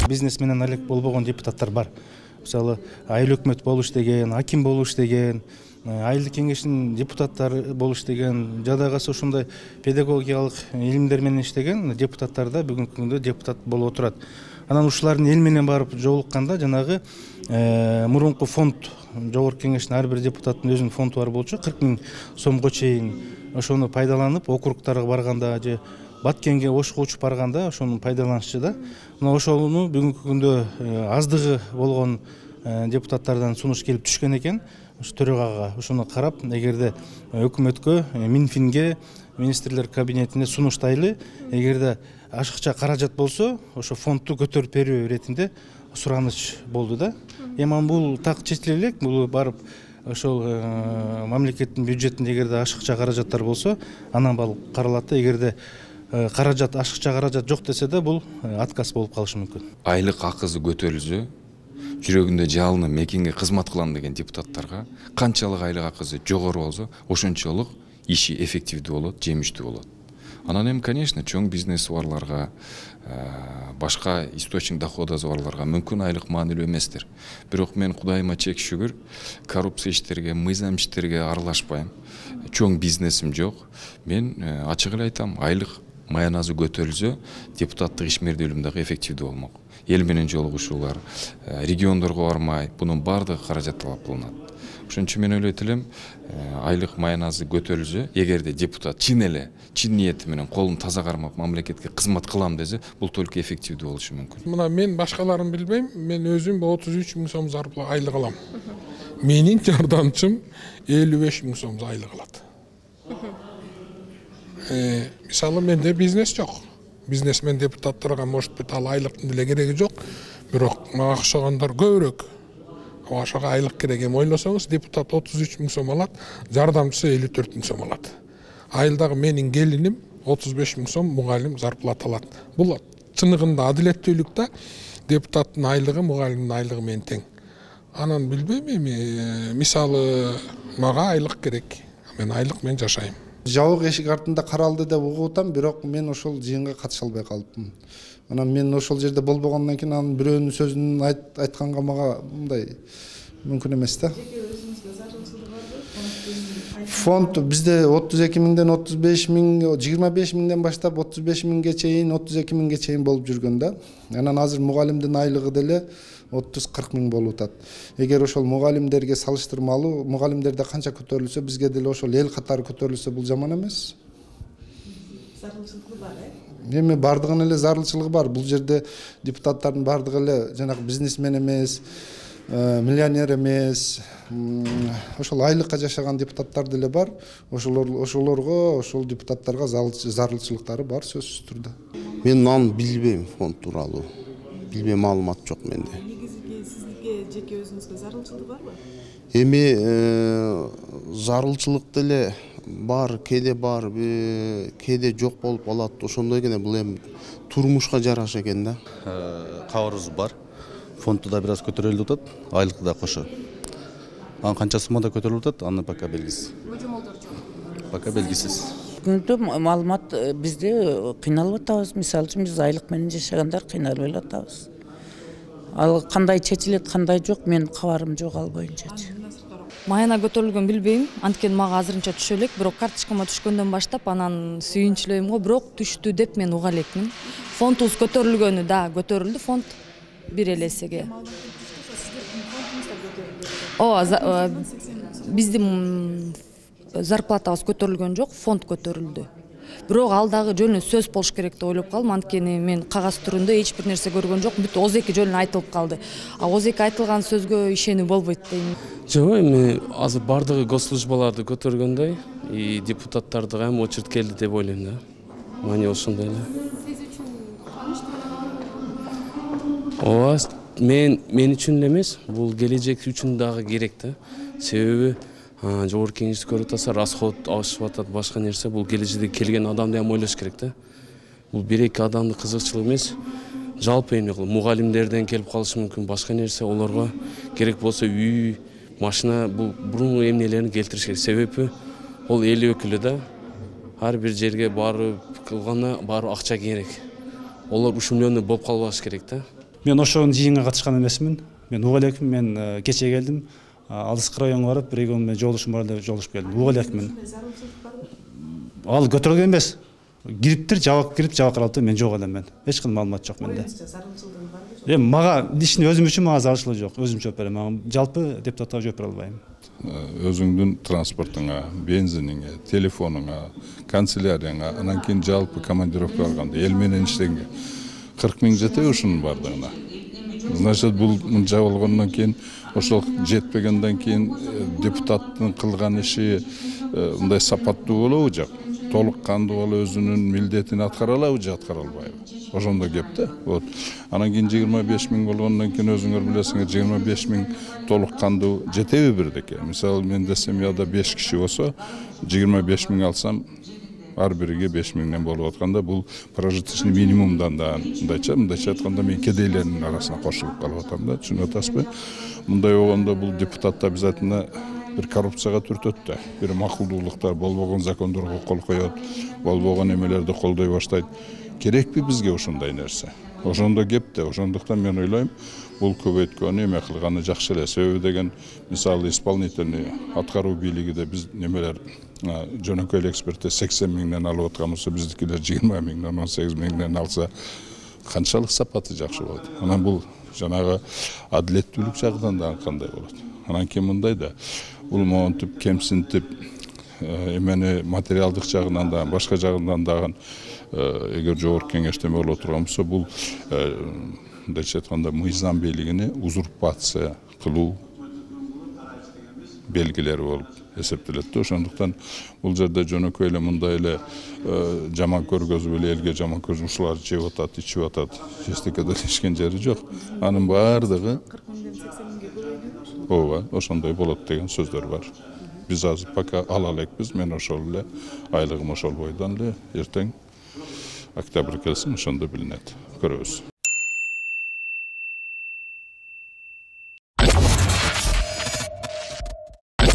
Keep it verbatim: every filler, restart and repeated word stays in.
бизнес менен алек болбогон депутаттар бар. Мисалы, айыл өкмөт болуш деген, аким болуш деген, айылдык кеңештин депутаттары болуш деген, жадагасы ушундай педагогиялык илимдер менен иштеген депутаттар да бүгүнкү күндө депутат болуп отурат. Анан ушулардын эл менен барып жолукканда жанагы мурунку фонд, жогорку кеңештин ар бир депутаттын өзүнүн фонду бар болчу, кырк миң сомго чейин ошону пайдаланып, округтарга барганда же Баткенге Ошко учуп барганда ошону пайдаланышчы да. Мына ошону бүгүнкү күндө аздыгы болгон депутаттардан сунуш келип түшкөн экен. Ош төрөгага ошону карап, эгерде өкмөткө, Минфинге, министрлер кабинетине сунуштайлы, эгерде ашыкча каражат болсо, ошо фондду көтөрүп берүү иретинде сураныч болду да. Эми бул так чечиле элек, бул барып ошол мамлекеттин бюджетинде эгерде ашыкча каражаттар болсо, анан барып каралат. Эгерде каражат, ашыкча каражат жок десе да, бул отказ болуп калышы мүмкүн. Айлык акысы көтөрүлсө, жүрөгүндө жалынып мекенге кызмат кылам деген депутаттарга канчалык айлык акысы жогору болсо, ошончолук иши эффективдүү болот, жемиштүү болот. Анан эми, конечно, чоң бизнеси барларга, башка источник доходу барларга мүмкүн айлык маанилүү эместир. Бирок мен Кудайыма чек шүгүр, коррупция иштерге, мыйзам иштерге аралашпайм. Чоң бизнесим жок. Мен ачык эле айтам, айлык маяназы көтөрүлсө, депутаттык ишмердүүлүгүм дагы эффективдүү болмок. Эл менен жолугушуулар, региондорго бармай, бунун бардыгы каражатталып кылынат. Ошон үчүн мен ойлойт элем, айлык маяназы көтөрүлсө, эгерде депутат чын эле, чын ниети менен колун таза кармап мамлекетке кызмат кылам десе, бул только эффективдүү болушу мүмкүн. Мына мен башкаларын билбейм, мен өзүм отуз үч миң сом зарплата айлык алам. Менин жардамчым элүү беш миң сом айлык алат. Мисалы, менде бизнес жок. Бизнесмен депутаттарга может быть ал айлыктын деле кереги жок, бирок мага окшогондор көбүрөөк. Ошого айлык керек. Эми ойлосоңуз, депутат отуз үч миң сом алат, жардамчысы элүү төрт миң сом алат. Айылдагы менин келиним отуз беш миң сом мугалим зарплата алат. Бул чыныгында адилеттүүлүк да, депутаттын айлыгы мугалимдин айлыгы менен тең. Анан билбейм, эми мисалы мага айлык керек. Мен айлык менен жашайм. Жабык эшик артында каралды деп угуп атам, бирок мен ошол жыйынга катыша албай калыпмын. Анан мен ошол жерде болбогондон кийин анын бирөөнүн сөзүн айтканга мага мындай мүмкүн эмес да. Фонд бизде отуз эки миңден отуз беш миң, жыйырма беш миңден баштап отуз беш миңге чейин, отуз эки миңге чейин болуп жүргөн да. Анан азыр мугалимдин айлыгы деле отуз кырк миң болуп атат. Эгер ошол мугалимдерге салыштырмалуу, мугалимдерде канча көтөрүлсө, бизге деле ошол эл катары көтөрүлсө, бул жаман эмес. Зарылчылыгы бар, э? Эми бардыгынын эле зарылчылыгы бар. Бул жерде депутаттардын бардыгы эле жанагы бизнесмен эмес, миллионер эмес, ошол айлыкка жашаган депутаттар деле бар. Ошолор ошолорго, ошол депутаттарга зарылчылыктары бар сөзсүз түрдө. Мен аны билбейм, фонд тууралуу. Билбейм, маалымат жок менде. Негизги сизге жеке өзүңүзгө зарылчылык барбы? Эми зарылчылык деле бар, кээде бар, кээде жок болуп калат. Ошондой экен, бул эми турмушка жараша экен да. Кабарыбыз бар. Фонду да бир аз көтөрүлүп атат, айлыкты да кошо. Анын канча суммада көтөрүлүп атат, аны пока белгисиз. Божомолдор жок. Пока белгисиз. Күндө маалымат бизде кыйналып атабыз. Мисалы үчүн биз айлык менен жашагандар кыйналып эле атабыз. Ал кандай чечилет, кандай жок, мен кабарым жок ал боюнча. Маяна көтөрүлгөн билбейм, анткени мага азырынча түшө элек, бирок карточкама түшкөндөн баштап анан сүйүнчүлөйм го, бирок түштү деп мен уга элекмин. Фондубуз көтөрүлгөнү да, көтөрүлдү фонд бир эле эсеге. Ооба, биздин зарплатабыз көтөрүлгөн жок, фонд көтөрүлдү. Бирок ал дагы жөнү сөз болуш керек деп ойлоп калдым, анткени мен кагаз түрүндө эч бир нерсе көргөн жок, бүт оз эки жөнүн айтылып калды. А оз эки айтылган сөзгө ишенүү болбойт дейм. Жок, эми азыр бардыгы госслужбаларды көтөргөндөй, и депутаттарды эми очередь келди деп ойлойм да. Мани ошондой эле. Ооба, мен мен үчүн эле эмес, бул келечек үчүн дагы керек да. Себеби жогорку кеңешти көрүп атса, расход ашып атат, башка нерсе, бул келечекте келген адамды эми ойлош керек да. Бул бир эки адамдын кызыкчылыгы эмес, жалпы эми мугалимдерден келип калышы мүмкүн, башка нерсе, олорго керек болсо үй, машина, бул бурунку эмнелерин келтириш керек. Себеби ол эл өкүлү да. Ар бир жерге барып кылганда баары акча керек. Олар ушунча болуп калбаш керек да. Мен ошол жыйынга катышкан эмесмин. Мен уга элекмин, мен кече келдим. Алыскы районго барып, бир экөө менен жолугушум бар деп жолугушуп келдим. Уга элекмин. Ал көтөрүлгөн эмес. Кириптир, жабак кирип, жабак калды, мен жок элем мен. Эч кандай маалымат жок менде. Эми мага лично өзүм үчүн мага зарылчылык жок. Өзүм жооп берем. Мага жалпы депутатка жооп бере албайм. Өзүңдүн транспортуңа, бензиниңе, телефонуңа, канцелярияңа, анан кийин жалпы командировка алганда эл менен иштегенге кырк миң жетеби ушунун бардыгына. Значит, бул мынча болгондон кийин ошол жетпегенден кийин депутаттын кылган иши мындай сапаттуу болобу жок? Толук кандуу болуп өзүнүн милдетин аткара алабы же аткара албайбы? Ошондо кеп да. Вот. Анан кийин жыйырма беш миң болгондон кийин өзүңөр билесиңер, жыйырма беш миң толук кандуу жетеби бирдеке? Мисалы менде семьяда беш киши болсо, жыйырма беш миң алсам, ар бириге беш миңден болуп атканда бул прожиточный минимумдан да мындайча, мындайча айтканда мен кедейлердин арасына кошулуп калып атам да, түшүнүп атасызбы? Мындай болгондо бул депутат обязательно bir korrupsiyага түртөт да. Бир макулдуулуктар, болбогон закондорго кол коёт, болбогон эмелерди колдой баштайт. Керекпи бизге ошондой нерсе? Ошондо кеп да, ошондуктан мен ойлойм, бул көбөйткөнү эме кылганы жакшы эле. Себеби деген, мисалы исполнительный аткаруу бийлигиде биз немелер жөнөкөй эле экспертте сексен миңден алып аткан болсо, биздикилер жыйырма миңден, он сегиз миңден алса, канчалык сапаты жакшы болот. Анан бул жанагы адилеттүүлүк жагынан да кандай болот. Анан кийин мындай да, бул монтип, кемсинтип, эмени материалдык жагынан да, башка жагынан дагы эгер жогорку кеңеште болуп турган болсо, бул мындайча айтканда мыйзам бийлигини узурпация кылуу белгилери болуп эсептелет да. Ошондуктан бул жерде жөнөкөй эле мындай эле жаман көргөзүп эле элге жаман көргөзүп ушулар жеп атат, ичип атат, эчтеке делешкен жери жок. Анын баардыгы ооба, ошондой болот деген сөздөр бар. Биз азыр пока ала элекпиз, мен ошол эле айлыгым ошол бойдон эле эртең октябрь келсин ошондо билинет. Көрөбүз.